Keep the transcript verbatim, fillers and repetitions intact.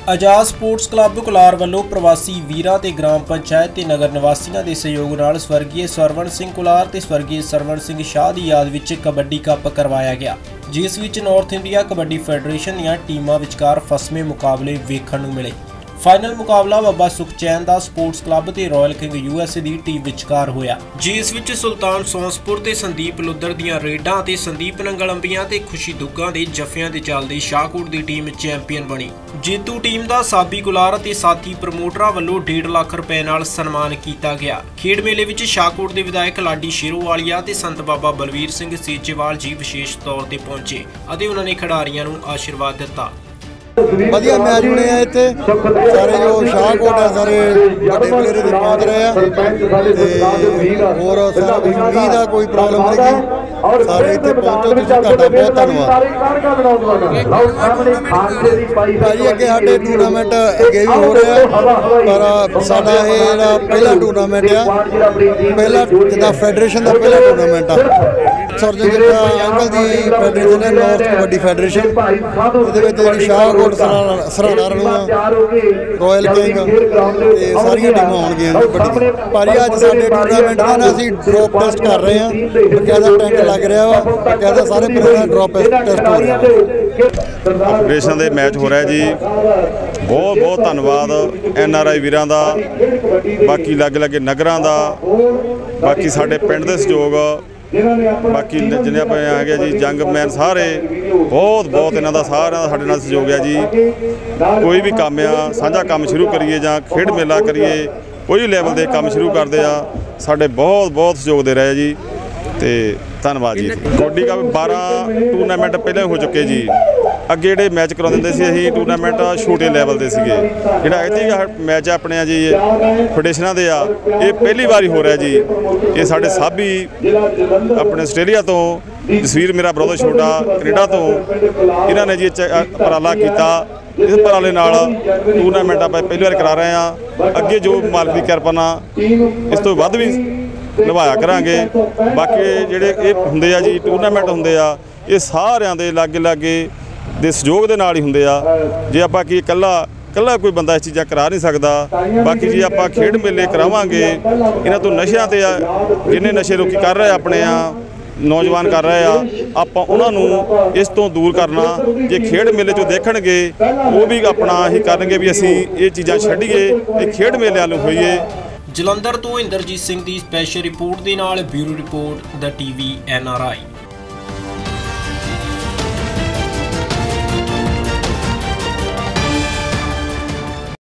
आजाद sports club cooler वालों प्रवासी वीरां ते ग्राम पंचायत ते नगर निवासियों के सहयोग नाल स्वर्गीय सरवण सिंह कुलार ते स्वर्गीय सरवण सिंह शाह की याद विच कबड्डी कप करवाया गया, जिस विच नॉर्थ इंडिया कबड्डी फेडरेशन दीआं टीमां विचकार फसवें मुकाबले वेखण नूं मिले। फाइनल मुकाबला बाबा सुखचैन दा स्पोर्ट्स क्लब ते रॉयल किंग यूएसए दी टीम विचकार होया, जिस विच सुल्तान सौंसपुर ते संदीप लुद्दर दीआं रेडां ते संदीप नंगलंबियां ते खुशी दुग्गा दे जफियां दे चलदे शाहकोट दी टीम चैंपीयन बनी। जेतू टीम दा साबी कुलार ते साथी प्रमोटरां वल्लों डेढ़ लाख रुपए नाल सन्मान कीता गया। खेड मेले विच शाहकोट दे विधायक लाडी शेरोवालिया ते संत बाबा बलवीर सिंह सीचेवाल जी विशेष तौर ते पहुंचे अते उन्हां ने खिडारियां नूं आशीर्वाद दिता। वधिया मैच बने हैं इत्थे, सारे जो शाहकोट है सारे बड़े प्लेयर इत्थे पहुंच रहे हैं और सारा कुछ मीह दा कोई प्रॉब्लम नहीं की, सारे इत्थे पहुंचो तुसीं तुहाडा बहुत धन्नवाद। भाजी अगे साडे टूर्नामेंट अगे भी हो रहे हैं, पर साडा ये जिहड़ा पहला टूर्नामेंट आ, पहला जिद्दां फेडरेशन दा पहला टूर्नामेंट आ सरजन जिद्दां अंकल दी फेडरेशन है नॉर्थ कबड्डी फेडरेशन, इहदे विच जिहड़ी शाहकोट सराड़ा रॉयल किंग ते सारियां टीमां आउणगीਆਂ कबड्डी। भाजी अज साडे टूर्नामेंट दा ना असीं ड्रॉप टेस्ट कर रहे हैं, बकायदा टैंक लग रहा वा, बकायदा सारे प्लेयर दा ड्रॉप टेस्ट हो रहा है। फेडरेशन दे मैच हो रहा है जी, बहुत बहुत धन्नवाद एन आर आई वीरां दा, बाकी लग लगे नगरां दा, बाकी साडे पिंड दे सहयोग, बाकी जिन्ने आप है जी जंग मैन सारे बहुत बहुत इन्हों का सारा साढ़े नाल सहयोग है जी। कोई भी काम आ साझा काम शुरू करिए जां खेड मेला करिए, कोई भी लैवल के काम शुरू करते हैं साढ़े बहुत बहुत सहयोग दे रहे जी, तो धन्यवाद जी। कबड्डी का बारह टूर्नामेंट पहले हो चुके जी, अगे जो मैच करा देंगे अं टूर्नामेंट छोटे लैवल के सीगे, जोड़ा इतनी मैच अपने जी फेडरेशना के आ ये पहली बार हो रहा जी। ये साढ़े साबी अपने आस्ट्रेलिया तो जसवीर मेरा ब्रदर छोटा कनेडा तो इन्होंने जी उपराला किया, इस उपराले टूर्नामेंट आप पहली बार करा रहे हैं, अगे जो मालिक की किरपा नाल इस तो वध भी निभाया करांगे। बाकी ਜਿਹੜੇ ਇਹ ਹੁੰਦੇ ਆ ਜੀ टूर्नामेंट ਹੁੰਦੇ ਆ ਇਹ ਸਾਰਿਆਂ ਦੇ ਲਾਗੇ ਲਾਗੇ ਦੇ ਸਹਿਯੋਗ ਦੇ ਨਾਲ ਹੀ ਹੁੰਦੇ ਆ, ਜੇ ਆਪਾਂ ਕੀ ਇਕੱਲਾ ਇਕੱਲਾ ਕੋਈ ਬੰਦਾ ਇਸ ਚੀਜ਼ਾਂ ਕਰਾ ਨਹੀਂ ਸਕਦਾ। ਬਾਕੀ ਜੀ ਆਪਾਂ ਖੇਡ ਮੇਲੇ ਕਰਾਵਾਂਗੇ, ਇਹਨਾਂ ਤੋਂ ਨਸ਼ਿਆਂ ਤੇ ਆ ਜਿੰਨੇ ਨਸ਼ੇ ਲੋਕੀ ਕਰ ਰਹੇ ਆਪਣੇ ਆ नौजवान कर रहे हैं आप उन्होंने इस तो दूर करना, जे खेड मेले चो देखणगे वो भी अपना ही करनगे भी असीं ये चीज़ां छड्डीए ते खेड मेले वाल होईए। जलंधर तो इंद्रजीत सिंह की स्पैशल रिपोर्ट के नाल bureau report the TV N R I.